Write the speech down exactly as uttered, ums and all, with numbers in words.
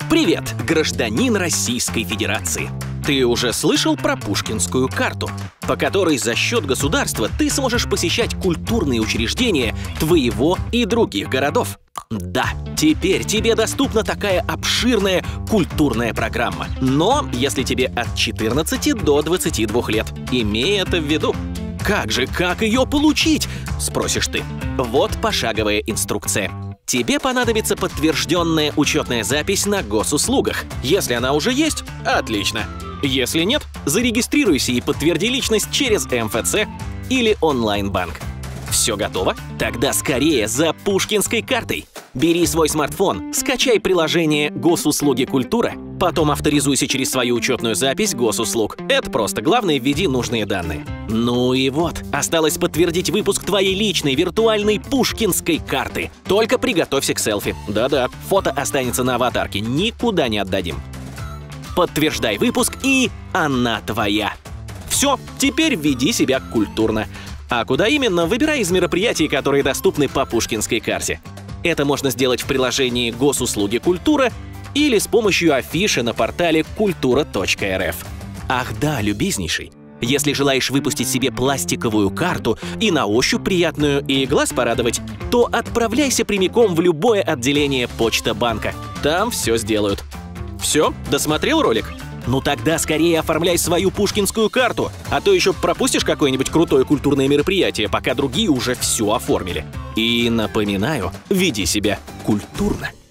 Привет, гражданин Российской Федерации! Ты уже слышал про Пушкинскую карту, по которой за счет государства ты сможешь посещать культурные учреждения твоего и других городов? Да, теперь тебе доступна такая обширная культурная программа. Но если тебе от четырнадцати до двадцати двух лет, имей это в виду. Как же, как ее получить? Спросишь ты. Вот пошаговая инструкция. Тебе понадобится подтвержденная учетная запись на госуслугах. Если она уже есть, отлично. Если нет, зарегистрируйся и подтверди личность через эм эф цэ или онлайн-банк. Все готово? Тогда скорее за Пушкинской картой. Бери свой смартфон, скачай приложение «Госуслуги Культура», потом авторизуйся через свою учетную запись госуслуг. Это просто, главное, введи нужные данные. Ну и вот, осталось подтвердить выпуск твоей личной виртуальной Пушкинской карты. Только приготовься к селфи. Да-да, фото останется на аватарке, никуда не отдадим. Подтверждай выпуск, и она твоя. Все, теперь веди себя культурно. А куда именно, выбирай из мероприятий, которые доступны по Пушкинской карте. Это можно сделать в приложении «Госуслуги Культура» или с помощью афиши на портале культура точка эр эф. Ах да, любезнейший, если желаешь выпустить себе пластиковую карту и на ощупь приятную, и глаз порадовать, то отправляйся прямиком в любое отделение Почта банка. Там все сделают. Все? Досмотрел ролик? Ну тогда скорее оформляй свою Пушкинскую карту, а то еще пропустишь какое-нибудь крутое культурное мероприятие, пока другие уже все оформили. И напоминаю, веди себя культурно.